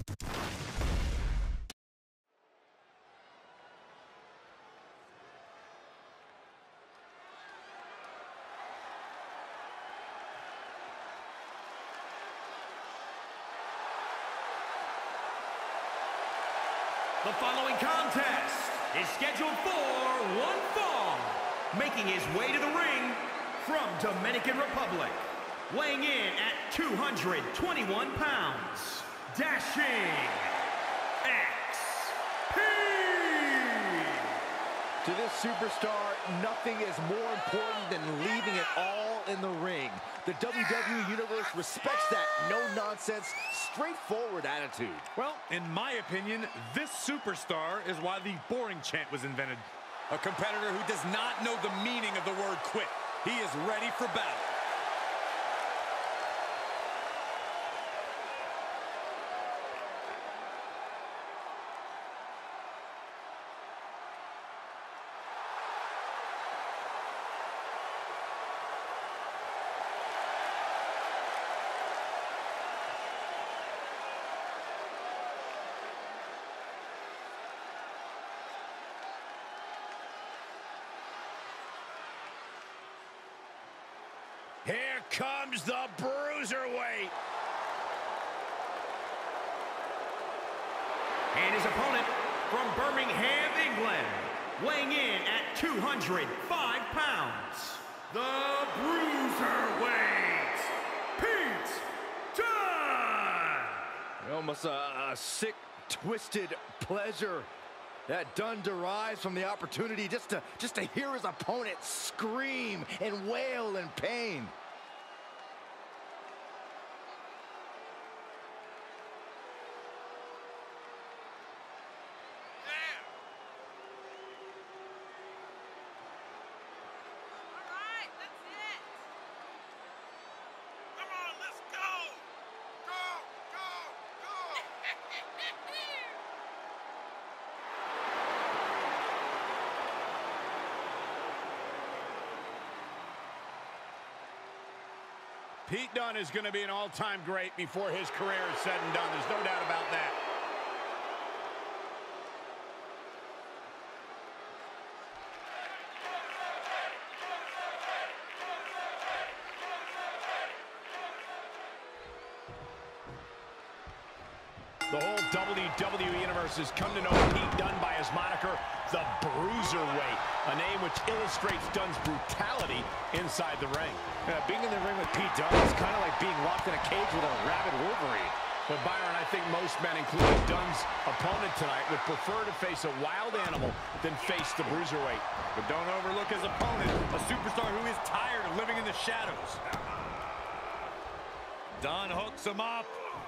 The following contest is scheduled for one fall. Making his way to the ring from Dominican Republic, weighing in at 221 pounds, Dashing XP! To this superstar, nothing is more important than leaving it all in the ring. The WWE Universe respects that no-nonsense, straightforward attitude. Well, in my opinion, this superstar is why the boring chant was invented. A competitor who does not know the meaning of the word quit. He is ready for battle. Here comes the Bruiserweight. And his opponent from Birmingham, England, weighing in at 205 pounds, the Bruiserweight, Pete Dunne. Almost a sick, twisted pleasure that Dunne derives from the opportunity just to hear his opponent scream and wail in pain. Pete Dunne is going to be an all-time great before his career is said and done. There's no doubt about that. The whole WWE Universe has come to know Pete Dunne by his moniker, the Bruiserweight, a name which illustrates Dunne's brutality inside the ring. Being in the ring with Pete Dunne is kind of like being locked in a cage with a rabid Wolverine. But Byron, I think most men, including Dunne's opponent tonight, would prefer to face a wild animal than face the Bruiserweight. But don't overlook his opponent, a superstar who is tired of living in the shadows. Dunne hooks him up.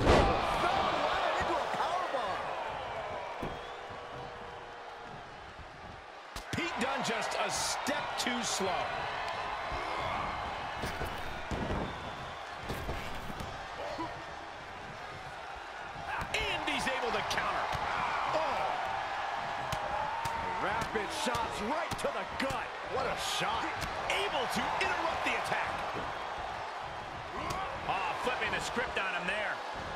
Pete Dunne just a step too slow. And he's able to counter. Oh! Rapid shots right to the gut. What a shot. Able to interrupt the attack. Oh, flipping the script on him there.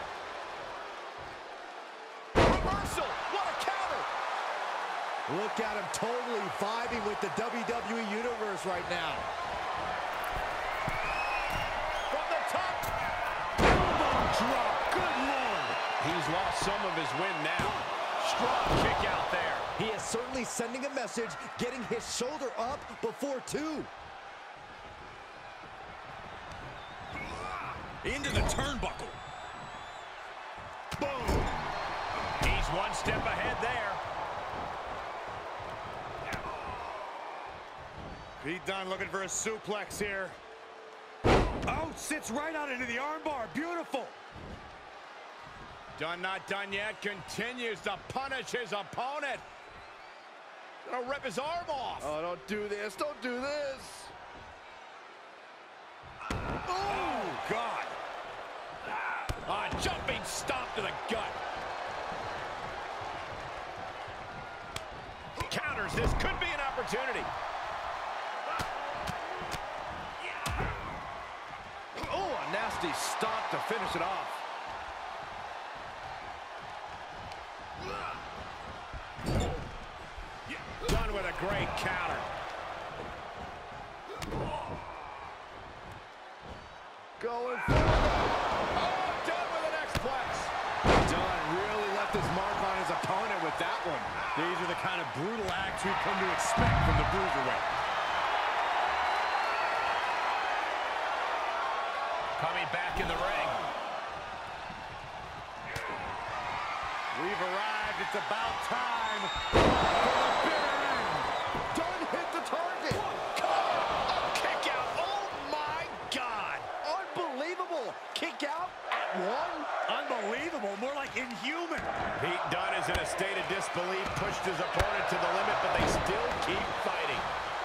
Reversal. What a counter. Look at him totally vibing with the WWE Universe right now. From the top. Elbow drop. Good Lord. He's lost some of his wind now. Strong kick out there. He is certainly sending a message, getting his shoulder up before two. Into the turnbuckle. Boom. He's one step ahead there. Pete Dunne looking for a suplex here. Oh, sits right out into the armbar. Beautiful. Dunne not done yet. Continues to punish his opponent. Gonna rip his arm off. Oh, don't do this. Don't do this. Oh, God. A jumping stomp to the gut. Counters. This could be an opportunity. Oh, a nasty stomp to finish it off. Done with a great counter. Going for it. Oh, done with an X-Plex. Dunn really left his mark on his opponent with that one. These are the kind of brutal acts we've come to expect from the Bruiserweight. Coming back in the ring. We've arrived. It's about time for the bitter end. Dunn hit the target. Kick out. Oh, my God. Unbelievable. Kick out at one. Unbelievable. More like inhuman. Pete Dunne is in a state of disbelief, pushed his opponent to the limit, but they still keep fighting.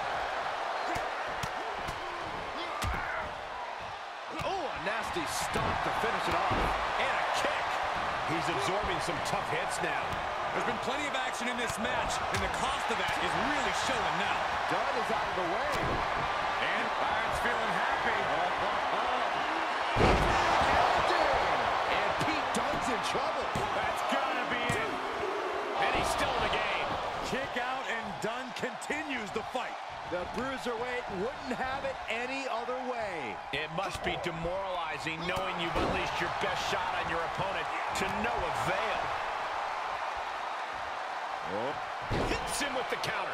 Oh, a nasty stomp to finish it off. And a kick. He's absorbing some tough hits now. There's been plenty of action in this match, and the cost of that is really showing now. Dunn is out of the way. And Byron's feeling happy. And Pete Dunne's in trouble. That's gotta be it. And he's still in the game. Kick out, and Dunn continues the fight. The Bruiserweight wouldn't have it any other way. It must be demoralizing knowing you've unleashed your best shot on your opponent to no avail. Hits him with the counter.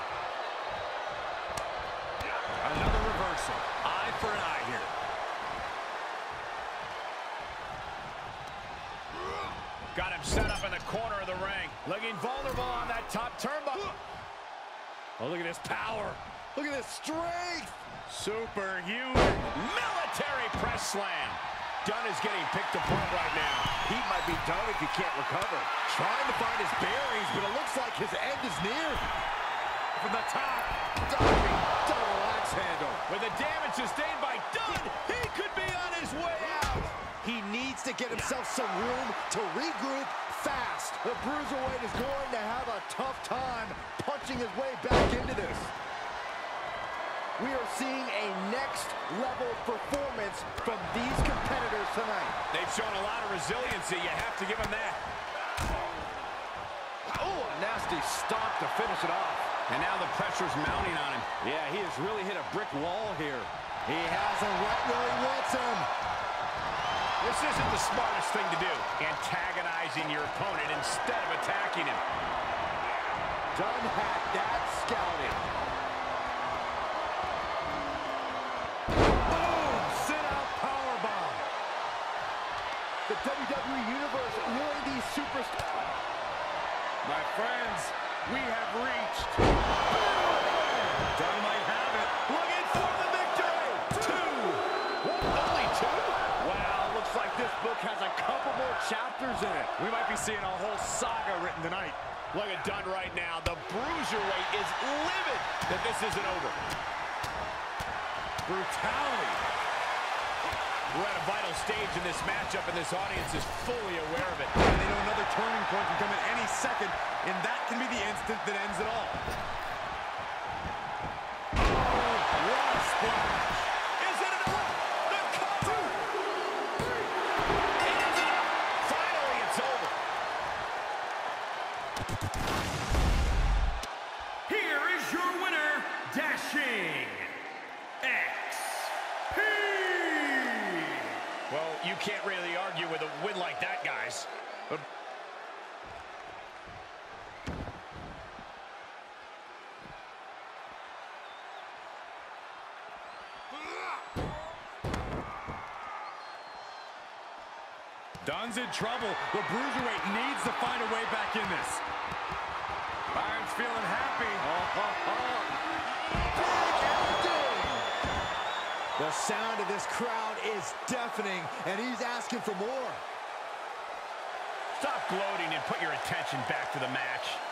Another reversal. Eye for an eye here. Got him set up in the corner of the ring. Looking vulnerable on that top turnbuckle. Oh, look at his power. Look at this strength. Superhuman. Military press slam. Dunne is getting picked apart right now. He might be done if he can't recover. Trying to find his bearings, but it looks like his end is near. From the top. Diving double axe handle. With the damage sustained by Dunne, he could be on his way out. He needs to get himself some room to regroup fast. The Bruiserweight is going to have a tough time punching his way back into this. We are seeing a next-level performance from these competitors tonight. They've shown a lot of resiliency. You have to give them that. Oh, a nasty stomp to finish it off. And now the pressure's mounting on him. Yeah, he has really hit a brick wall here. He has him right where he wants him. This isn't the smartest thing to do, antagonizing your opponent instead of attacking him. Dunn had that scouted. Boom! Sit-out powerbomb. The WWE Universe really these superstars. My friends, we have reached. Dunn might have it. Looking for the victory. Only two? Wow, looks like this book has a couple more chapters in it. We might be seeing a whole saga written tonight. Look at Dunne right now. The Bruiserweight is livid that this isn't over. Brutality. We're at a vital stage in this matchup, and this audience is fully aware of it. And they know another turning point can come at any second, and that can be the instant that ends it all. Oh, what a splash. Is it enough? The cover. 2, 3. It is enough. Finally, it's over. Here is your winner, Dashing XP. Well, you can't really argue with a win like that, guys. Dunn's in trouble. The Bruiserweight needs to find a way back in this. Byron's feeling happy. The sound of this crowd is deafening, and he's asking for more. Stop gloating and put your attention back to the match.